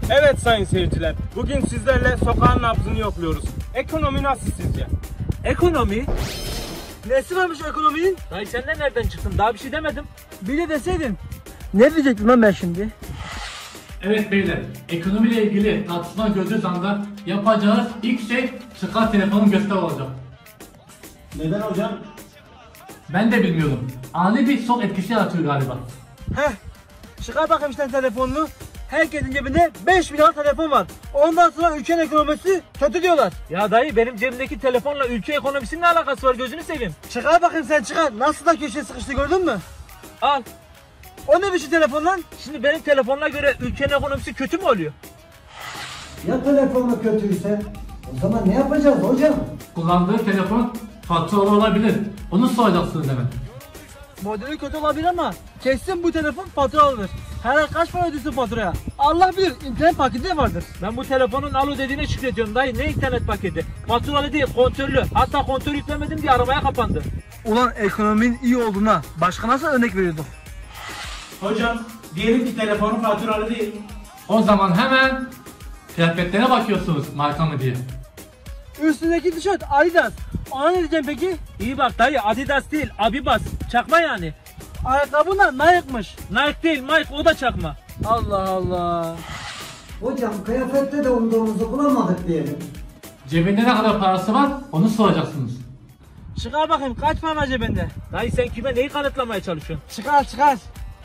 Evet sayın seyirciler, bugün sizlerle sokağın nabzını yokluyoruz. Ekonomi nasıl sizce? Ekonomi? Nesi varmış ekonominin? Dayı sen de nereden çıktın? Daha bir şey demedim. Bir de deseydin. Ne diyecektim lan ben şimdi? Evet beyler, ekonomiyle ilgili tartışma gördüğünüz anda yapacağınız ilk şey çıkar telefonun göster olacak. Neden hocam? Ben de bilmiyorum. Ani bir şok etkisi yaratıyor galiba. Heh. Çıkar bakayım işte telefonunu. Herkesin cebinde 5 milyar telefon var. Ondan sonra ülkenin ekonomisi kötü diyorlar. Ya dayı benim cebimdeki telefonla ülke ekonomisinin ne alakası var, gözünü seveyim. Çıkar bakayım sen çıkar. Nasıl da köşeye sıkıştı gördün mü? Al. O ne biçim telefon lan? Şimdi benim telefonuna göre ülkenin ekonomisi kötü mü oluyor? Ya telefonu kötüyse? O zaman ne yapacağız hocam? Kullandığı telefon faturalı olabilir. Onu soracaksınız hemen. Modeli kötü olabilir ama kesin bu telefon fatura alınır. Her ay kaç para ödüyorsun faturaya? Allah bilir, internet paketi de vardır. Ben bu telefonun alo dediğine şükrediyorum dayı, ne internet paketi? Faturalı değil, kontörlü. Hatta kontör yüklemedim diye arabaya kapandı. Ulan ekonominin iyi olduğuna başka nasıl örnek veriyorduk? Hocam, diyelim ki telefonun faturalı değil. O zaman hemen kıyafetlere bakıyorsunuz marka mı diye. Üstündeki tişört Adidas. Ona ne diyeceğim peki? İyi bak dayı, Adidas değil, Abibas. Çakma yani. Ayakkabın da Nike'mış. Nike değil, Mike, o da çakma. Allah Allah. Hocam kıyafette de umduğumuzu bulamadık diyelim. Cebinde ne kadar parası var onu soracaksınız. Çıkar bakayım kaç para var cebinde? Dayı sen kime neyi kanıtlamaya çalışıyorsun? Çıkar çıkar.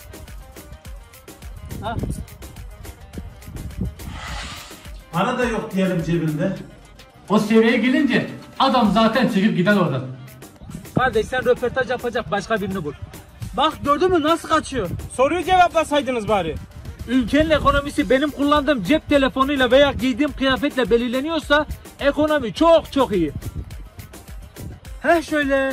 Ha? Para da yok diyelim cebinde. O seviyeye gelince adam zaten çekip gider oradan. Kardeş sen röportaj yapacak başka birini bul. Bak gördün mü nasıl kaçıyor? Soruyu cevaplasaydınız bari. Ülkenin ekonomisi benim kullandığım cep telefonuyla veya giydiğim kıyafetle belirleniyorsa ekonomi çok çok iyi. Heh şöyle.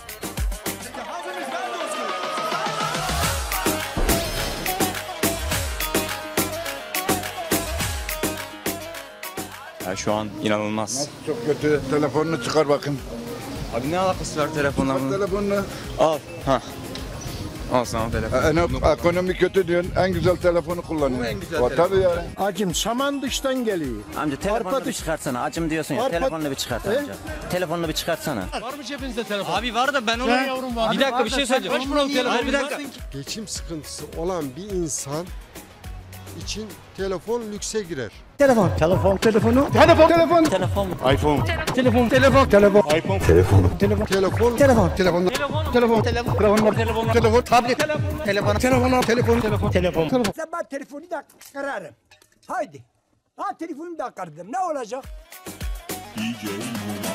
Ya şu an inanılmaz. Çok kötü. Telefonunu çıkar bakayım. Abi ne alakası var telefonla bunun? Telefonunu. Al. Hah. Al sana telefon. Ekonomi kötü diyorsun. En güzel telefonu kullanıyorsun. Bu en güzel telefon. Tabii ya. Acım saman dıştan geliyor. Amca telefonunu bir çıkartsana. Acım diyorsun ya. Telefonunu bir çıkart amca. Telefonunu bir çıkartsana. Var mı cebinizde telefon? Abi var da ben onu... Yavrum var. Bir dakika bir şey söyleyeceğim. Kaç paralık telefon? Abi bir dakika. Geçim sıkıntısı olan bir insan için telefon lükse girer. Telefonu. Telefon. Telefon. iPhone. Telefon. iPhone. Telefon. Telefon. Telefon. Telefon. Telefon. Tablet. Telefon. Telefon. Sen bana telefonu da kırarım. Haydi. Ha telefonu da kırdım. Ne olacak? DJ